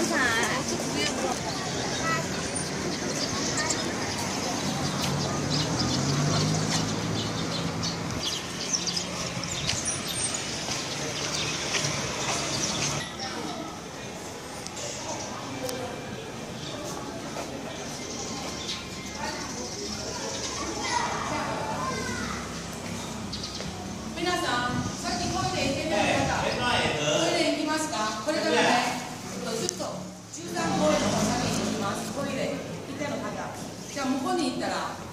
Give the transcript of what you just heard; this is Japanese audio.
さい。 皆さん、さっきトイレ行けない方、トイレ行きますか？これからね、ずっと13公園の方に行きます。トイレ行っての方。じゃあ向こうに行ったら。